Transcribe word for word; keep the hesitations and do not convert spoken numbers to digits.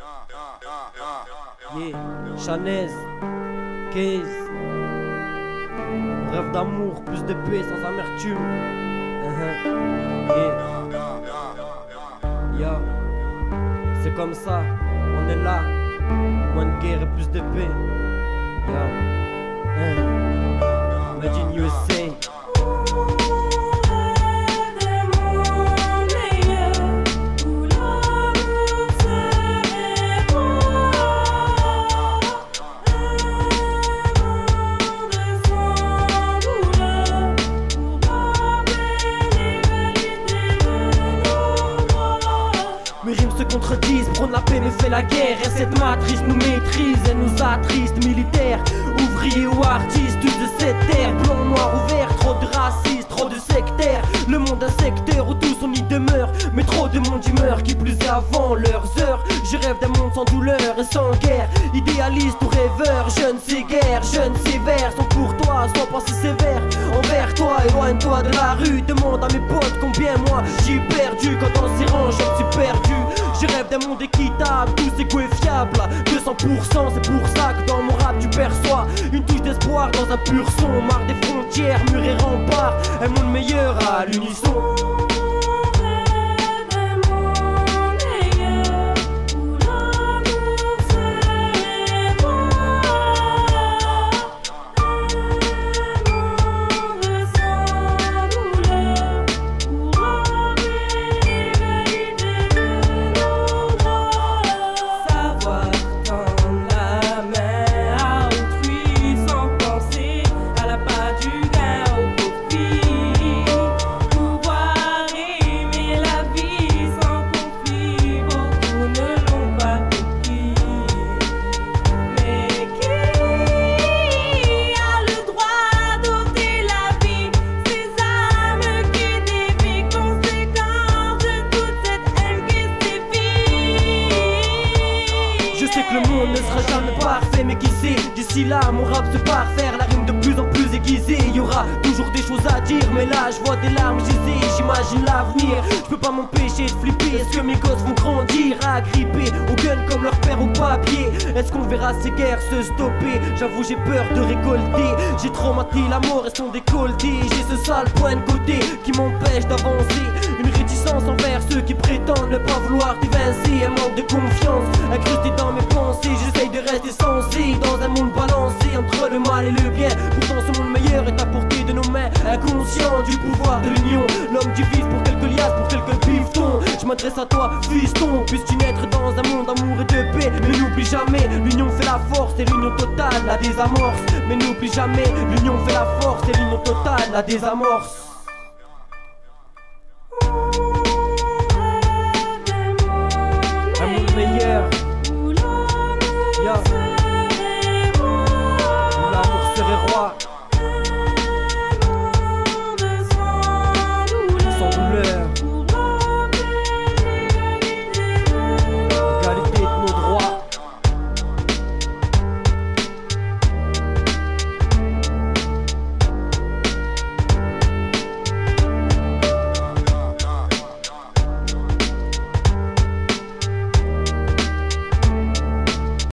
Yeah, Chanez, Case. Rêve d'amour, plus de paix sans amertume. Uh-huh. Yeah. Yo, c'est comme ça, on est là. Moins de guerre et plus de paix. Yo, uh. Made in U S A. Mes rimes se contredisent, prône la paix mais fait la guerre. Et cette matrice nous maîtrise, elle nous attriste. Militaires, ouvriers ou artistes, tous de cette terre. Blanc, noir ou vert, trop de racistes, trop de sectaires. Le monde un secteur où tous on y demeure. Mais trop de monde y meurt, qui plus est avant leurs heures. Je rêve d'un monde sans douleur et sans guerre. Idéaliste ou rêveur, jeune c'est guerre. Jeune sévère, sont pour toi, sois pas si sévère envers toi, éloigne-toi de la rue. Demande à mes potes combien moi j'ai perdu. Quand on s'y range, je suis perdu. Je rêve d'un monde équitable, tous égaux et fiables. Deux cents pour cent, c'est pour ça que dans mon rap tu perçois une touche d'espoir dans un pur son. Marre des frontières, murs et remparts, un monde meilleur à l'unisson. Le monde ne sera jamais parfait, mais qui sait, d'ici là mon rap se parfaire. La rime de plus en plus aiguisée, il y aura toujours des choses à dire. Mais là je vois des larmes gisées, j'imagine l'avenir. Je peux pas m'empêcher de flipper, est-ce que mes gosses vont grandir agrippés au gun comme leur père au papier? Est-ce qu'on verra ces guerres se stopper? J'avoue j'ai peur de récolter, j'ai traumatisé la mort et son décolleté. J'ai ce sale point de côté qui m'empêche d'avancer. Une réticence envers ceux qui prétendent ne pas vouloir t'évincer. Un manque de confiance incrusté dans mes pensées. J'essaye de rester sensé dans un monde balancé entre le mal et le bien. Pourtant ce monde meilleur est à portée de nos mains. Inconscient du pouvoir de l'union, l'homme divise pour quelques liasses, pour quelques pifetons. Je m'adresse à toi fiston, puisses-tu naître dans un monde d'amour et de paix. Mais n'oublie jamais, l'union fait la force et l'union totale la désamorce. Mais n'oublie jamais, l'union fait la force et l'union totale la désamorce.